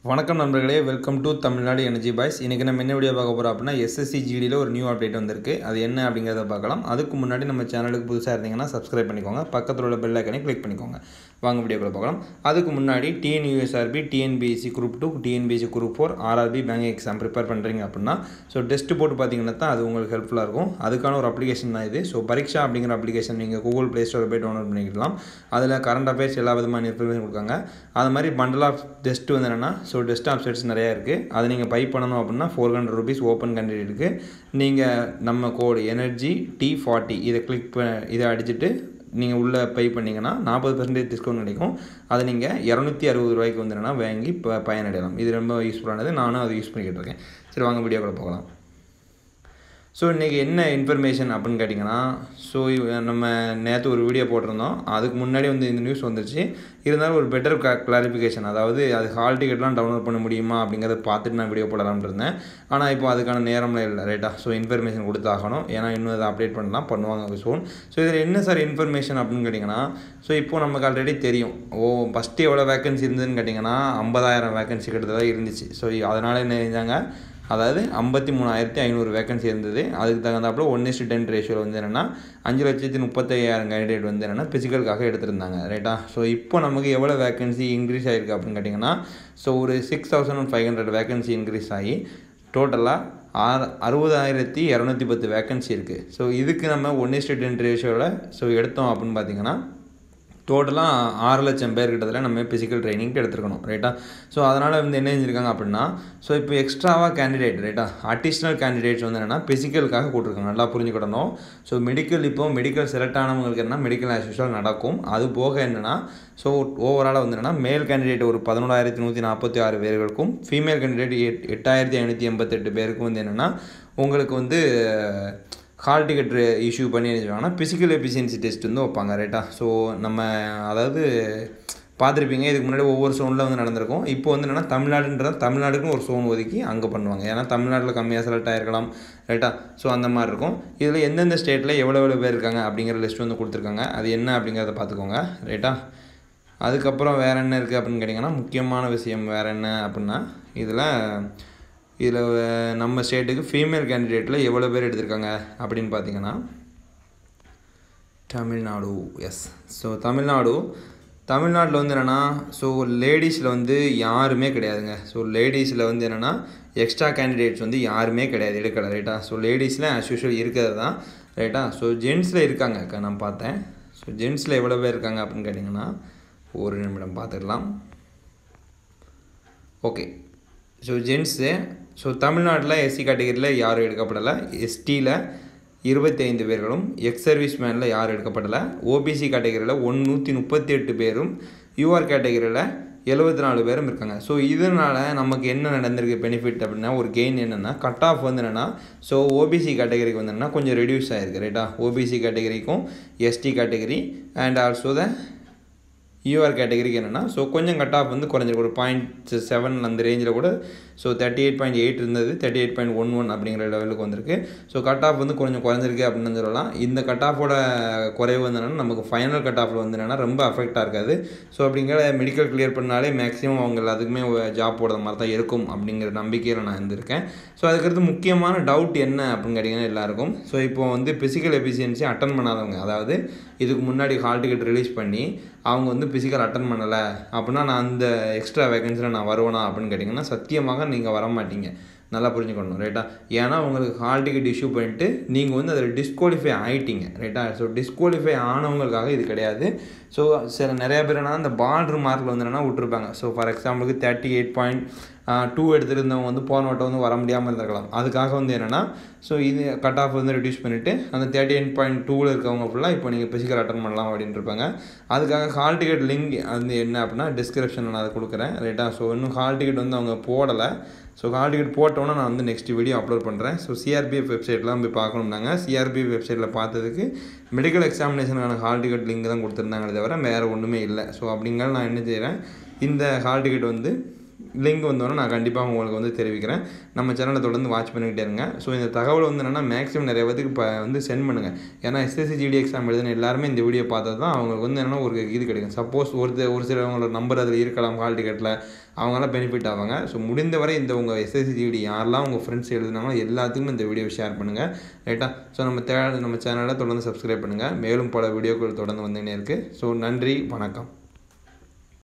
வணக்கம் நண்பர்களே, welcome to Tamil Nadu energy boys. இன்றைக்கி நம்ம என்ன வீடியோ பார்க்க போகிறோம் அப்படின்னா, எஸ்எஸ்சி ஜிடியில் ஒரு நியூ அப்டேட் வந்திருக்கு. அது என்ன அப்படிங்கிறத பார்க்கலாம். அதுக்கு முன்னாடி நம்ம சேனலுக்கு புதுசாக இருந்தீங்கன்னா சப்ஸ்கிரைப் பண்ணிக்கோங்க, பக்கத்தில் உள்ள பெல் ஐக்கனை கிளிக் பண்ணிக்கோங்க. வாங்க வீடியோக்குள்ள பார்க்கலாம். அதுக்கு முன்னாடி TNUSRB, TNPSC group 2, TNPSC group 4, RRB bank exam prepare பண்ணுறீங்க அப்படின்னா டெஸ்ட் போட்டு பார்த்தீங்கன்னா தான் அது உங்களுக்கு ஹெல்ப்ஃபுல்லாக இருக்கும். அதுக்கான ஒரு அப்ளிகேஷன் தான் இது. பரீட்சா அப்படிங்கிற அப்ளிகேஷன் நீங்கள் கூகுள் ப்ளே ஸ்டோர் போய் டவுன்லோட் பண்ணிக்கலாம். அதில் கரண்ட் அஃபேர்ஸ் எல்லா விதமான இன்ஃபர்மேஷன் கொடுக்காங்க. அது மாதிரி பண்டல் ஆஃப் டெஸ்ட் வந்து என்னென்னா டெஸ்க்டாப் செட்ஸ் நிறையா இருக்குது. அதை நீங்கள் பை பண்ணணும் அப்படின்னா 400 rupees ஓப்பன் கேண்டிடேட்டுக்கு. நீங்கள் நம்ம கோடு எனர்ஜி T40 இதை அடிச்சுட்டு நீங்கள் உள்ளே பை பண்ணிங்கன்னா 40% டிஸ்கவுண்ட் கிடைக்கும். அதை நீங்கள் 260 ரூபாய்க்கு வந்து என்னென்னா வாங்கி பயனடையலாம். இது ரொம்ப யூஸ்ஃபுல்லானது. நானும் அதை யூஸ் பண்ணிக்கிட்டு இருக்கேன். சரி, வாங்க வீடியோக்குள்ள போகலாம். இன்றைக்கி என்ன இன்ஃபர்மேஷன் அப்படின்னு கேட்டிங்கன்னா, நம்ம நேற்று ஒரு வீடியோ போட்டிருந்தோம். அதுக்கு முன்னாடி வந்து இந்த நியூஸ் வந்துருச்சு. இருந்தாலும் ஒரு பெட்டர் கிளாரிஃபிகேஷன், அதாவது அது ஹால் டிக்கெட்லாம் டவுன்லோட் பண்ண முடியுமா அப்படிங்கிறத பார்த்துட்டு நான் வீடியோ போடலாம்னு இருந்தேன். ஆனால் இப்போ அதுக்கான நேரம்லாம் இல்லை, ரைட்டா? இன்ஃபர்மேஷன் கொடுத்தாகணும். ஏன்னா இன்னும் அதை அப்டேட் பண்ணலாம் பண்ணுவாங்க சோன். இதில் என்ன சார் இன்ஃபர்மேஷன் அப்படின்னு கேட்டிங்கன்னா, இப்போது நமக்கு ஆல்ரெடி தெரியும். ஃபஸ்ட்டு எவ்வளோ வேக்கன்சி இருந்ததுன்னு கேட்டிங்கன்னா 50,000 வேக்கன்சி கிட்டத்தட்ட இருந்துச்சு. அதனால் என்ன செஞ்சாங்க, அதாவது 53,500 வேக்கன்சி இருந்தது. அதுக்கு தகுந்தாப்புல 1:10 ரேஷியோவில் வந்து என்னென்னா 5,35,000 கேண்டிடேட் வந்து என்னென்னா ஃபிசிக்கலுக்காக எடுத்திருந்தாங்க, ரைட்டா? இப்போ நமக்கு எவ்வளோ வேக்கன்சி இன்க்ரீஸ் ஆகிருக்கு அப்படின்னு கேட்டிங்கன்னா, ஒரு 6,500 வேக்கன்சி இன்க்ரீஸ் ஆகி டோட்டலாக 60,210 வேக்கன்சி இருக்குது. இதுக்கு நம்ம 1:10 ரேஷியோவில் எடுத்தோம் அப்படின்னு பார்த்திங்கன்னா டோட்டலாக 6 லட்சம் பேர் கிட்டத்தட்ட நம்ம ஃபிசிக்கல் ட்ரைனிங்க்கு எடுத்துருக்கணும், ரைட்டா? அதனால் வந்து என்ன செஞ்சுருக்காங்க அப்படின்னா, இப்போ எக்ஸ்ட்ராவாக கேண்டிடேட், ரைட்டா, அடிஷ்னல் கேண்டிடேட்ஸ் வந்து என்னென்னா ஃபிசிக்கலுக்காக கூட்டிருக்காங்க. நல்லா புரிஞ்சுக்கிடணும். மெடிக்கல் செலக்ட் ஆனவங்களுக்கு என்ன மெடிக்கல் ஆஸ் யூஷுவல் நடக்கும். அது போக என்னென்னா ஓவராலாக வந்து என்னென்னா மேல் கேண்டிடேட் ஒரு 11,146 பேர்களுக்கும், ஃபீமேல் கேண்டிடேட் 8,588 பேருக்கும் வந்து என்னென்னா உங்களுக்கு வந்து ஹால் டிக்கெட் இஷ்யூ பண்ணி வச்சுருவாங்கன்னா ஃபிசிக்கல் எஃபிஷியன்சி டெஸ்ட் வந்து வைப்பாங்க, ரைட்டா? நம்ம அதாவது பார்த்துருப்பீங்க, இதுக்கு முன்னாடி ஒவ்வொரு சோனில் வந்து நடந்திருக்கும். இப்போ வந்து என்னென்னா தமிழ்நாடுக்குன்னு ஒரு சோன் ஒதுக்கி அங்கே பண்ணுவாங்க. ஏன்னா தமிழ்நாட்டில் கம்மியாக செலக்ட் ஆகிருக்கலாம், ரைட்டா? அந்த மாதிரி இருக்கும். இதில் எந்தெந்த ஸ்டேட்டில் எவ்வளோ பேர் இருக்காங்க அப்படிங்கிற லிஸ்ட் வந்து கொடுத்துருக்காங்க. அது என்ன அப்படிங்கிறத பார்த்துக்கோங்க, ரைட்டா? அதுக்கப்புறம் வேறு என்ன இருக்குது அப்படின்னு கேட்டிங்கன்னா, முக்கியமான விஷயம் வேறு என்ன அப்படின்னா, இதில் நம்ம ஸ்டேட்டுக்கு ஃபீமேல் கேண்டிடேட்டில் எவ்வளோ பேர் எடுத்திருக்காங்க அப்படின்னு பார்த்தீங்கன்னா, தமிழ்நாடு, எஸ். தமிழ்நாட்டில் வந்து என்னென்னா லேடிஸில் வந்து யாருமே கிடையாதுங்க. லேடிஸில் வந்து என்னென்னா எக்ஸ்ட்ரா கேண்டிடேட்ஸ் வந்து யாருமே கிடையாது, எடுக்கலை, ரைட்டா? லேடிஸில் ஆஸ் யூஷுவல் இருக்கிறது தான், ரைட்டா? ஜென்ஸில் இருக்காங்க, நான் பார்த்தேன். ஜென்ஸில் எவ்வளோ பேர் இருக்காங்க அப்படின்னு கேட்டிங்கன்னா, ஒரு நிமிடம் பார்த்துக்கலாம். ஓகே, ஜென்ஸு தமிழ்நாட்டில் எஸ்சி கேட்டகரியில் யாரும் எடுக்கப்படலை. எஸ்டியில் 25 பேர்களும், எக்ஸ் சர்வீஸ் மேனில் யாரும் எடுக்கப்படலை. ஓபிசி கேட்டகரியில் 138 பேரும், யூஆர் கேட்டகரியில் 74 பேரும் இருக்காங்க. இதனால் நமக்கு என்ன நடந்திருக்கு பெனிஃபிட் அப்படின்னா, ஒரு கெயின் என்னென்னா, கட் ஆஃப் வந்து என்னென்னா ஓபிசி கேட்டகரிக்கு வந்து என்னென்னா கொஞ்சம் ரெடியூஸ் ஆகிருக்கு, ரைட்டா? ஓபிசி கேட்டகரிக்கும் ST category and also UR கேட்டகரிக்கு என்னென்னா கொஞ்சம் கட் ஆஃப் வந்து குறைஞ்சிருக்கு. ஒரு 0.7 அந்த ரேஞ்சில் கூட 38.8 இருந்தது, 38.11 அப்படிங்கிற லெவலுக்கு வந்திருக்கு. கட் ஆஃப் வந்து கொஞ்சம் குறைஞ்சிருக்கு அப்படின்னு சொல்லலாம். இந்த கட் ஆஃபோட குறைவு வந்து என்னென்னா நமக்கு ஃபைனல் கட் ஆஃபில் வந்து என்னென்னா ரொம்ப அஃபெக்டாக இருக்காது. அப்படிங்கிற மெடிக்கல் கிளியர் பண்ணாலே மேக்ஸிமம் அவங்க எல்லாத்துக்குமே ஜாப் போடுற மாதிரி தான் இருக்கும் அப்படிங்கிற நம்பிக்கையில் நான் இருந்திருக்கேன். அதுக்கடுத்து முக்கியமான டவுட் என்ன அப்படின்னு கேட்டிங்கன்னா எல்லாருக்கும், இப்போ வந்து ஃபிசிக்கல் எஃபிஷியன்சி அட்டன் பண்ணாதவங்க, அதாவது இதுக்கு முன்னாடி ஹால் டிக்கெட் ரிலீஸ் பண்ணி அவங்க வந்து ஃபிசிக்கல் அட்டன் பண்ணலை அப்படின்னா நான் அந்த எக்ஸ்ட்ரா வேகன்சியில் நான் வருவேனா அப்படின்னு கேட்டிங்கன்னா சத்தியமாக நீங்கள் வர மாட்டீங்க. நல்லா புரிஞ்சுக்கணும், ரைட்டா? ஏன்னா உங்களுக்கு ஹால் டிக்கெட் இஷ்யூ பண்ணிட்டு நீங்கள் வந்து அதில் டிஸ்குவாலிஃபை ஆகிட்டீங்க, ரைட்டா? டிஸ்குவாலிஃபை ஆனவங்களுக்காக இது கிடையாது. நிறைய பேர் என்ன இந்த பார்டர் மார்க்கில் வந்து என்னென்னா விட்டுருப்பாங்க. ஃபார் எக்ஸாம்பிளுக்கு 38.2 எடுத்துருந்தவங்க வந்து போன வட்டம் வந்து வர முடியாமல் இருந்திருக்கலாம். அதுக்காக வந்து என்னென்னா இது கட் ஆஃப் வந்து ரெடியூஸ் பண்ணிவிட்டு அந்த 38.2 இருக்கவங்க ஃபுல்லாக இப்போ நீங்கள் ஃபிசிக்கல் அட்டன் பண்ணலாம் அப்படின்ட்டு இருப்பாங்க. அதுக்காக ஹால் டிக்கெட் லிங்க் வந்து என்ன அப்படின்னா டிஸ்கிரிப்ஷனில் நான் அதை கொடுக்குறேன், ரைட்டா? இன்னும் ஹால் டிக்கெட் வந்து அவங்க போடலை. ஹால் டிக்கெட் போட்டோன்னா நான் வந்து நெக்ஸ்ட் வீடியோ அப்லோட் பண்ணுறேன். சிஆர்பிஎஃப் வெப்சைட்லாம் போய் பார்க்கணும்னாங்க. சிஆர்பிஎஃப் வெப்சைட்டில் பார்த்ததுக்கு மெடிக்கல் எக்ஸாமினேஷனுக்கான ஹால் டிக்கெட் லிங்க் தான் கொடுத்துருந்தாங்களே தவிர வேறு ஒன்றுமே இல்லை. அப்படிங்கிறத நான் என்ன செய்கிறேன், இந்த ஹால் டிக்கெட் வந்து லிங்க் வந்தோன்னே நான் கண்டிப்பாக உங்களுக்கு வந்து தெரிவிக்கிறேன். நம்ம சேனலை தொடர்ந்து வாட்ச் பண்ணிக்கிட்டே இருங்க. ஸோ இந்த தகவல் வந்து என்னென்னா மேக்ஸிமம் நிறைய பேருக்கு இப்போ வந்து சென்ட் பண்ணுங்கள். ஏன்னா எஸ்எஸ்சி ஜிடி எக்ஸாம் எழுதின எல்லாருமே இந்த வீடியோ பார்த்தா தான் அவங்களுக்கு வந்து என்னென்னா ஒரு இது கிடைக்கும். சப்போஸ் ஒரு சிலவங்களோட நம்பர் அதில் இருக்கலாம் ஹால் டிக்கெட்டில், அவங்களாம் பெனிஃபிட் ஆவாங்க. ஸோ முடிந்தவரை இந்த உங்கள் எஸ்எஸ்சி ஜிடி யாரெல்லாம் உங்கள் ஃப்ரெண்ட்ஸ் எழுதினாங்களோ எல்லாத்துக்குமே இந்த வீடியோ ஷேர் பண்ணுங்கள். ரைட்டா? ஸோ நம்ம சேனலை தொடர்ந்து சப்ஸ்கிரைப் பண்ணுங்கள். மேலும் பல வீடியோக்கள் தொடர்ந்து வந்துகிட்டே இருக்குது. ஸோ நன்றி, வணக்கம்.